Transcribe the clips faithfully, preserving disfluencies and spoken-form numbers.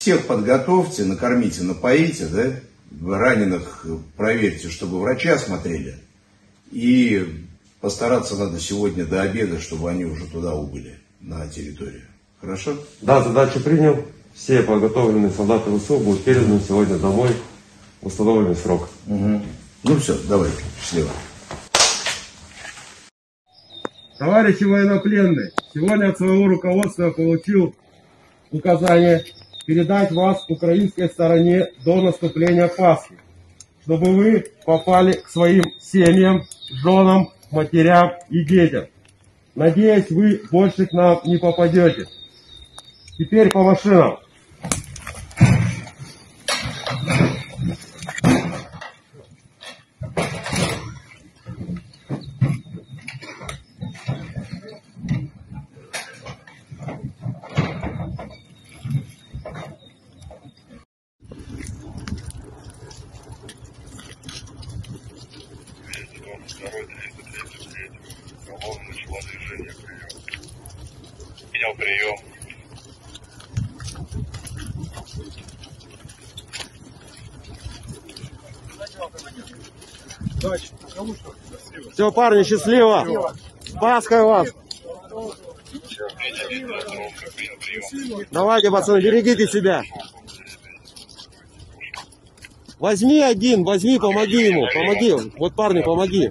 всех подготовьте, накормите, напоите, да? Раненых проверьте, чтобы врачи осмотрели. И постараться надо сегодня до обеда, чтобы они уже туда убыли, на территорию. Хорошо? Да, задачу принял. Все подготовленные солдаты ВСУ будут переданы сегодня домой в установленный срок. Угу. Ну все, давай, счастливо. Товарищи военнопленные, сегодня от своего руководства я получил указание передать вас украинской стороне до наступления Пасхи, чтобы вы попали к своим семьям, женам, матерям и детям. Надеюсь, вы больше к нам не попадете. Теперь по машинам. Принял прием. Все, парни, счастливо! С Пасхой вас! Давайте, пацаны, берегите себя! Возьми один, возьми, помоги ему, помоги. Вот, парни, помоги.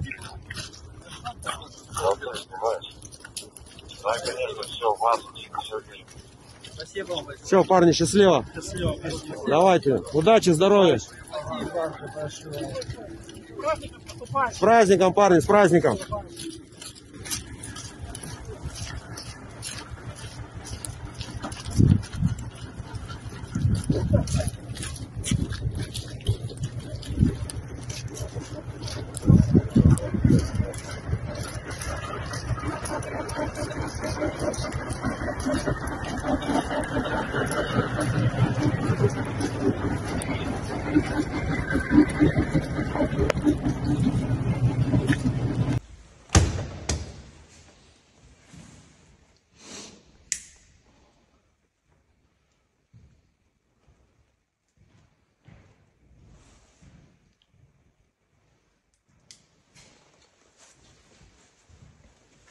Да, конечно, все, вас все вижу. Спасибо. Все, парни, счастливо. Счастливо. Давайте, удачи, здоровья. С праздником, парни, с праздником.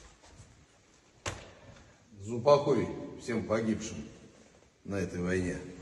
Упокой всем погибшим на этой войне.